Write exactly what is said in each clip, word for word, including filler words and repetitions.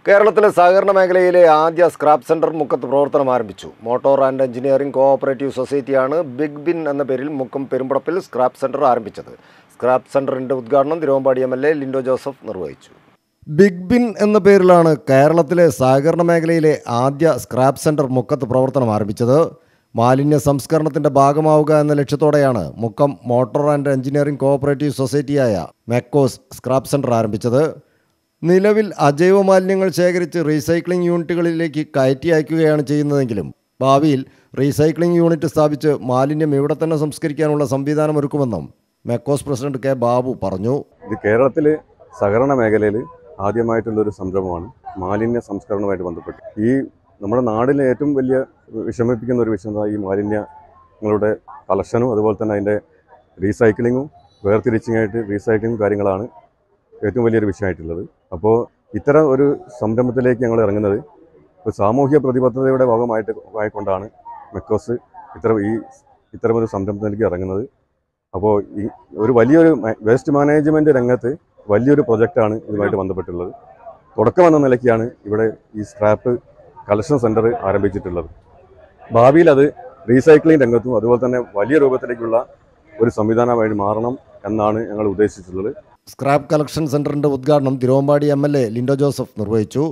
കേരളത്തിലെ സഹകരണ മേഖലയിലെ ആദ്യ സ്ക്രാപ്പ് സെന്റർ മുക്കത്ത് പ്രവർത്തനം ആരംഭിച്ചു. മോട്ടോർ ആൻഡ് എഞ്ചിനീയറിംഗ് കോഓപ്പറേറ്റീവ് സൊസൈറ്റിയാണ് ബിഗ് ബിൻ എന്ന പേരിൽ മുക്കം പെരുമ്പടപ്പിൽ സ്ക്രാപ്പ് സെന്റർ ആരംഭിച്ചത്. സ്ക്രാപ്പ് സെന്ററിന്റെ ഉദ്ഘാടനം Thiruvambady M L A Lindo Joseph നിർവഹിച്ചു. ബിഗ് ബിൻ എന്ന പേരിലാണ് കേരളത്തിലെ സഹകരണ മേഖലയിലെ ആദ്യ സ്ക്രാപ്പ് സെന്റർ മുക്കത്ത് പ്രവർത്തനം ആരംഭിച്ചത്. മാലിന്യ സംസ്കരണത്തിന്റെ ഭാഗമാവുക എന്ന ലക്ഷ്യത്തോടെയാണ് Mukkam motor and engineering cooperative സൊസൈറ്റിയായ മെക്കോസ് സ്ക്രാപ്പ് സെന്റർ ആരംഭിച്ചത്. നിലവിൽ അജൈവ മാലിന്യങ്ങൾ ശേഖരിച്ച് റീസൈക്ലിംഗ് യൂണിറ്റുകളിലേക്ക് കയറ്റി അയക്കുകയാണ് ചെയ്യുന്നതെങ്കിലും ഭാവിയിൽ റീസൈക്ലിംഗ് യൂണിറ്റ് സ്ഥാപിച്ച് മാലിന്യം ഇവിടെ തന്നെ സംസ്കരിക്കാനുള്ള സംവിധാനം ഒരുക്കുമെന്നും മെക്കോസ് പ്രസിഡന്റ് കെ ബാബു പറഞ്ഞു. ഇത് കേരളത്തിലെ സഹകരണ മേഖലയിൽ ആദ്യമായിട്ടുള്ളൊരു സംരംഭമാണ് മാലിന്യ സംസ്കരണവുമായിട്ട് ബന്ധപ്പെട്ട്. ഈ നമ്മുടെ നാടിലെ ഏറ്റവും വലിയ വിഷമിപ്പിക്കുന്ന ഒരു വിഷയം ഈ മാലിന്യങ്ങളുടെ കളക്ഷനും അതുപോലെ തന്നെ അതിൻ്റെ റീസൈക്ലിങ്ങും വേർതിരിച്ചിങ്ങായിട്ട് റീസൈക്ലിംഗ് കാര്യങ്ങളാണ് ഏറ്റവും വലിയൊരു വിഷയമായിട്ടുള്ളത്. അപ്പോൾ ഇത്തരം ഒരു സംരംഭത്തിലേക്ക് ഞങ്ങൾ ഇറങ്ങുന്നത് ഒരു സാമൂഹ്യ പ്രതിബദ്ധതയുടെ ഭാഗമായിട്ട് ആയിക്കൊണ്ടാണ് മെക്കോസ് ഇത്തരം ഈ ഇത്തരമൊരു സംരംഭത്തിലേക്ക് ഇറങ്ങുന്നത്. അപ്പോൾ ഈ ഒരു വലിയൊരു വേസ്റ്റ് മാനേജ്മെൻറ്റ് രംഗത്ത് വലിയൊരു പ്രൊജക്റ്റാണ് ഇതുമായിട്ട് ബന്ധപ്പെട്ടുള്ളത്. തുടക്കം എന്ന നിലയ്ക്കാണ് ഇവിടെ ഈ സ്ക്രാപ്പ് കളക്ഷൻ സെൻറ്റർ ആരംഭിച്ചിട്ടുള്ളത്. ഭാവിയിൽ അത് റീസൈക്ലിംഗ് രംഗത്തും അതുപോലെ തന്നെ വലിയ രൂപത്തിലേക്കുള്ള ഒരു സംവിധാനമായി മാറണം എന്നാണ് ഞങ്ങൾ ഉദ്ദേശിച്ചിട്ടുള്ളത്. സ്ക്രാപ്പ് കളക്ഷൻ സെന്ററിന്റെ ഉദ്ഘാടനം Thiruvambady M L A Lindo Joseph നിർവഹിച്ചു.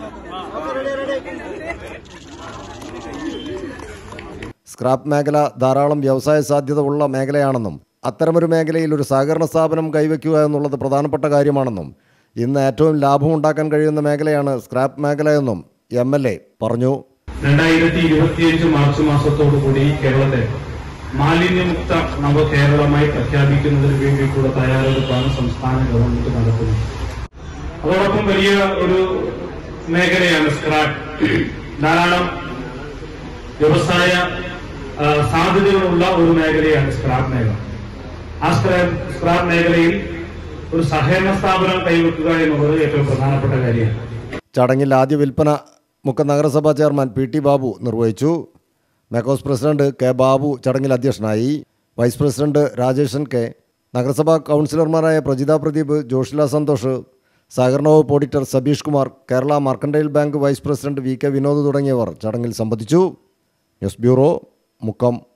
സ്ക്രാപ്പ് മേഖല ധാരാളം വ്യവസായ സാധ്യത ഉള്ള മേഖലയാണെന്നും അത്തരമൊരു മേഖലയിൽ ഒരു സഹകരണ സ്ഥാപനം കൈവയ്ക്കുക എന്നുള്ളത് പ്രധാനപ്പെട്ട കാര്യമാണെന്നും ഇന്ന് ഏറ്റവും ലാഭം ഉണ്ടാക്കാൻ കഴിയുന്ന മേഖലയാണ് സ്ക്രാപ്പ് മേഖലയെന്നും എം എൽ എ പറഞ്ഞു. രണ്ടായിരത്തി ഇരുപത്തിയഞ്ച് മാർച്ച് മാസത്തോടുകൂടി കേരളത്തെ മാലിന്യമുക്ത നവകേരളമായി പ്രഖ്യാപിക്കുന്നതിന് വേണ്ടിയിട്ടുള്ള തയ്യാറെടുപ്പാണ് സംസ്ഥാന ഗവൺമെന്റ് നടത്തുന്നത്. അതോടൊപ്പം വലിയ ഒരു മേഖലയാണ് സ്ക്രാപ്പ്. ധാരാളം വ്യവസായ സാധ്യതകളുള്ള ഒരു മേഖലയാണ് സ്ക്രാപ്പ് മേഖല. ആ സ്ക്രാപ്പ് മേഖലയിൽ ഒരു സഹകരണ സ്ഥാപനം കൈവെക്കുക എന്നുള്ളത് ഏറ്റവും പ്രധാനപ്പെട്ട കാര്യമാണ്. ചടങ്ങിൽ ആദ്യ വിൽപ്പന മുക്കം നഗരസഭാ ചെയർമാൻ പി ടി ബാബു നിർവഹിച്ചു. മെക്കോസ് പ്രസിഡന്റ് കെ ബാബു ചടങ്ങിൽ അധ്യക്ഷനായി. വൈസ് പ്രസിഡന്റ് രാജേഷൻ കെ, നഗരസഭാ കൗൺസിലർമാരായ പ്രജിത പ്രദീപ്, ജോഷില സന്തോഷ്, സഹകരണ വകുപ്പ് auditor Sabeesh Kumar, Kerala mercantile bank vice president V K Vinod തുടങ്ങിയവർ ചടങ്ങിൽ സംബന്ധിച്ചു. News bureau, Mukkam.